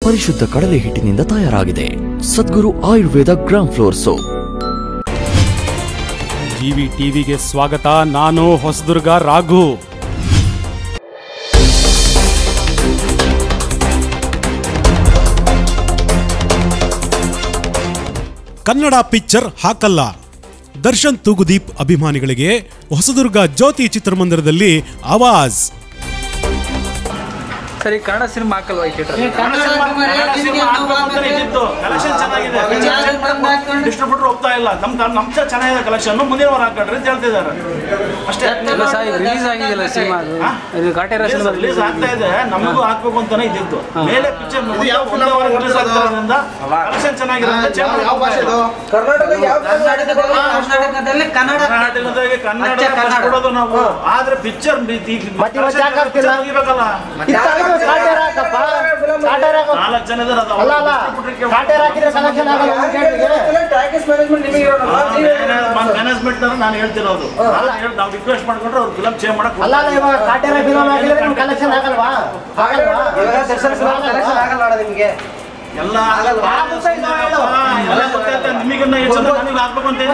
ಪರಿಶುದ್ಧ ಕಡಲೆ ಹಿಟ್ಟಿನಿಂದ ತಯಾರಾಗಿದೆ. Sadguru Ayurveda gram flour soap. GV ಟಿವಿಗೆ ಸ್ವಾಗತ. ನಾನು ಹೊಸದುರ್ಗ ರಾಘು. ಕನ್ನಡ ಪಿಕ್ಚರ್ ಹಾಕಲ್ಲ. ದರ್ಶನ್ ತೂಗುದೀಪ್ ಅಭಿಮಾನಿಗಳಿಗೆ ಹೊಸದುರ್ಗ ಜ್ಯೋತಿ ಚಿತ್ರಮಂದಿರದಲ್ಲಿ ಆವಾಜ್. ಸರಿ, ಕನ್ನಡ ಸಿನಿಮಾ ಹಾಕಲ್ವಾ ಈ ಥಿಯೇಟರ್? ಡಿಸ್ಟ್ರಿಬ್ಯೂಟರ್ ಹೋಗ್ತಾ ಇಲ್ಲ. ನಮ್ಮ ಚೆನ್ನಾಗಿದೆ ಕಲೆಕ್ಷನ್, ಮುಂದಿನ ವಾರ ಹಾಕೊಳ್ರಿ ಅಂತ ಹೇಳ್ತಿದ್ದಾರೆ ಅಷ್ಟೇ. ರಿಲೀಸ್ ಆಗಿದೆಯಲ್ಲ ಸಿನಿಮಾ, ಇದು ಕಾಟೇರ ಸಿನಿಮಾ ರಿಲೀಸ್ ಆಗ್ತಾ ಇದೆ. ನಮಗೂ ಹಾಕ್ಬೇಕು ಅಂತಾನೆ ಇದ್ದಿತ್ತು. ಮೇಲೆ ಪಿಕ್ಚರ್ ರಿಲೀಸ್ ಆಗ್ತಿರೋದ್ರಿಂದ ಕಲೆಕ್ಷನ್ ಚೆನ್ನಾಗಿರುತ್ತೆ. ಕನ್ನಡ ಕೊಡೋದು ನಾವು, ಆದ್ರೆ ಪಿಕ್ಚರ್ ತೆಗಿಬೇಕಲ್ಲ. 4 ಜನ ಮ್ಯಾನೇಜ್ಮೆಂಟ್ ನಾನು ಹೇಳ್ತಿರೋದು. ನಾವು ರಿಕ್ವೆಸ್ಟ್ ಮಾಡ್ಕೊಂಡ್ರೆ ಅವ್ರು ಫಿಲಮ್ ಚೇಂಜ್ ಮಾಡಕ್ ಎಲ್ಲ ನಿಮಗನ್ನ ನನಗೆ ಹಾಕ್ಬೇಕು ಅಂತ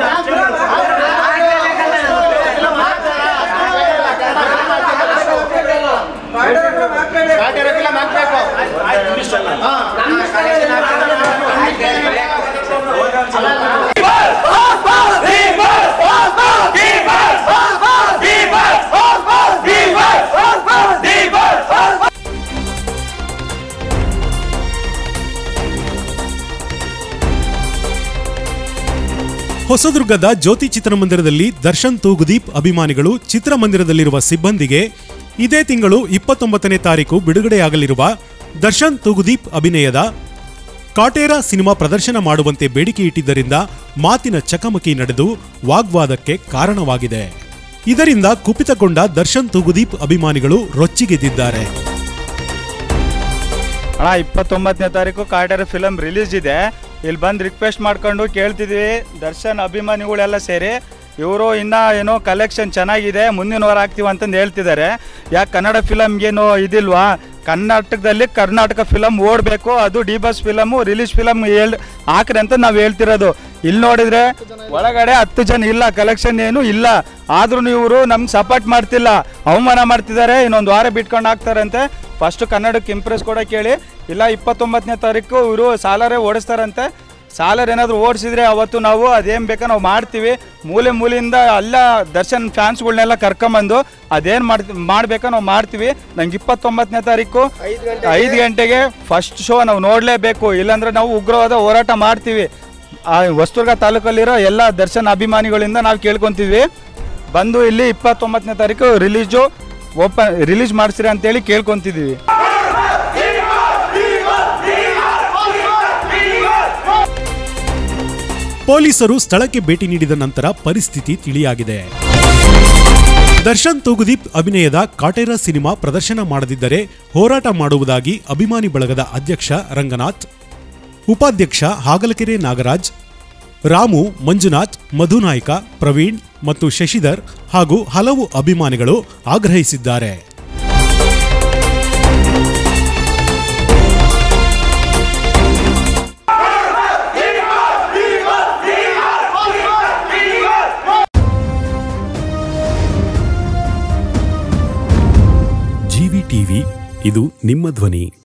ಹೊಸದುರ್ಗದ ಜ್ಯೋತಿ ಚಿತ್ರಮಂದಿರದಲ್ಲಿ ದರ್ಶನ್ ತೂಗುದೀಪ್ ಅಭಿಮಾನಿಗಳು ಚಿತ್ರಮಂದಿರದಲ್ಲಿರುವ ಸಿಬ್ಬಂದಿಗೆ ಇದೇ ತಿಂಗಳು 29ನೇ ತಾರೀಕು ಬಿಡುಗಡೆಯಾಗಲಿರುವ ದರ್ಶನ್ ತೂಗುದೀಪ್ ಅಭಿನಯದ ಕಾಟೇರ ಸಿನಿಮಾ ಪ್ರದರ್ಶನ ಮಾಡುವಂತೆ ಬೇಡಿಕೆ ಇಟ್ಟಿದ್ದರಿಂದ ಮಾತಿನ ಚಕಮಕಿ ನಡೆದು ವಾಗ್ವಾದಕ್ಕೆ ಕಾರಣವಾಗಿದೆ. ಇದರಿಂದ ಕುಪಿತಗೊಂಡ ದರ್ಶನ್ ತೂಗುದೀಪ್ ಅಭಿಮಾನಿಗಳು ರೊಚ್ಚಿಗೆದ್ದಿದ್ದಾರೆ. 29ನೇ ತಾರೀಕು ಕಾಟೇರ ಫಿಲಮ್ ರಿಲೀಸ್ ಇದೆ. ಇಲ್ಲಿ ಬಂದು ರಿಕ್ವೆಸ್ಟ್ ಮಾಡ್ಕೊಂಡು ಕೇಳ್ತಿದ್ವಿ. ದರ್ಶನ್ ಅಭಿಮಾನಿಗಳೆಲ್ಲ ಸೇರಿ ಇವರು ಇನ್ನೂ ಏನೋ ಕಲೆಕ್ಷನ್ ಚೆನ್ನಾಗಿದೆ, ಮುಂದಿನ ವಾರ ಆಗ್ತೀವಿ ಅಂತಂದು ಹೇಳ್ತಿದ್ದಾರೆ. ಯಾಕೆ ಕನ್ನಡ ಫಿಲಮ್ಗೇನೋ ಇದಿಲ್ವಾ? ಕರ್ನಾಟಕದಲ್ಲಿ ಕರ್ನಾಟಕ ಫಿಲಮ್ ಓಡಬೇಕು, ಅದು D boss film release film ಹಾಕ್ರಿ ಅಂತ ನಾವು ಹೇಳ್ತಿರೋದು. ಇಲ್ಲಿ ನೋಡಿದರೆ ಒಳಗಡೆ 10 ಜನ ಇಲ್ಲ, ಕಲೆಕ್ಷನ್ ಏನು ಇಲ್ಲ. ಆದ್ರೂ ಇವರು ನಮ್ಗೆ ಸಪೋರ್ಟ್ ಮಾಡ್ತಿಲ್ಲ, ಅವಮಾನ ಮಾಡ್ತಿದ್ದಾರೆ. ಇನ್ನೊಂದು ವಾರ ಬಿಟ್ಕೊಂಡು ಹಾಕ್ತಾರಂತೆ. ಫಸ್ಟು ಕನ್ನಡಕ್ಕೆ ಇಂಪ್ರೆಸ್ ಕೂಡ ಕೇಳಿ, ಇಲ್ಲ 29ನೇ ತಾರೀಕು ಇವರು ಸಾಲರೇ ಓಡಿಸ್ತಾರಂತೆ. ಸಾಲರ್ ಏನಾದರೂ ಓಡಿಸಿದ್ರೆ ಅವತ್ತು ನಾವು ಅದೇನು ಬೇಕೋ ನಾವು ಮಾಡ್ತೀವಿ. ಮೂಲೆಯಿಂದ ಎಲ್ಲ ದರ್ಶನ್ ಫ್ಯಾನ್ಸ್ಗಳನ್ನೆಲ್ಲ ಕರ್ಕೊಂಬಂದು ಅದೇನು ಮಾಡಬೇಕೋ ನಾವು ಮಾಡ್ತೀವಿ. ನಂಗೆ 29ನೇ ತಾರೀಕು 5 ಗಂಟೆಗೆ ಫಸ್ಟ್ ಶೋ ನಾವು ನೋಡಲೇಬೇಕು, ಇಲ್ಲಾಂದರೆ ನಾವು ಉಗ್ರವಾದ ಹೋರಾಟ ಮಾಡ್ತೀವಿ. ಹೊಸದುರ್ಗ ತಾಲೂಕಲ್ಲಿರೋ ಎಲ್ಲ ದರ್ಶನ್ ಅಭಿಮಾನಿಗಳಿಂದ ನಾವು ಕೇಳ್ಕೊತಿದ್ವಿ, ಬಂದು ಇಲ್ಲಿ 29ನೇ ತಾರೀಕು ರಿಲೀಸ್ ಮಾಡಿಸ್ರಿ ಅಂತೇಳಿ ಕೇಳ್ಕೊತಿದ್ವಿ. ಪೊಲೀಸರು ಸ್ಥಳಕ್ಕೆ ಭೇಟಿ ನೀಡಿದ ನಂತರ ಪರಿಸ್ಥಿತಿ ತಿಳಿಯಾಗಿದೆ. ದರ್ಶನ್ ತೂಗುದೀಪ್ ಅಭಿನಯದ ಕಾಟೇರ ಸಿನಿಮಾ ಪ್ರದರ್ಶನ ಮಾಡದಿದ್ದರೆ ಹೋರಾಟ ಮಾಡುವುದಾಗಿ ಅಭಿಮಾನಿ ಬಳಗದ ಅಧ್ಯಕ್ಷ ರಂಗನಾಥ್, ಉಪಾಧ್ಯಕ್ಷ ಹಾಗಲಕೆರೆ ನಾಗರಾಜ್, ರಾಮು, ಮಂಜುನಾಥ್, ಮಧುನಾಯ್ಕ, ಪ್ರವೀಣ್ ಮತ್ತು ಶಶಿಧರ್ ಹಾಗೂ ಹಲವು ಅಭಿಮಾನಿಗಳು ಆಗ್ರಹಿಸಿದ್ದಾರೆ. ಜಿವಿ ಟಿವಿ, ಇದು ನಿಮ್ಮ ಧ್ವನಿ.